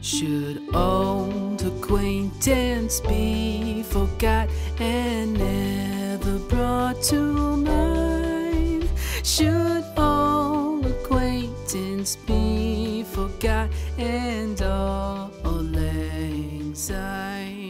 Should old acquaintance be forgot and never brought to mind? Should old acquaintance be forgot and all lang syne?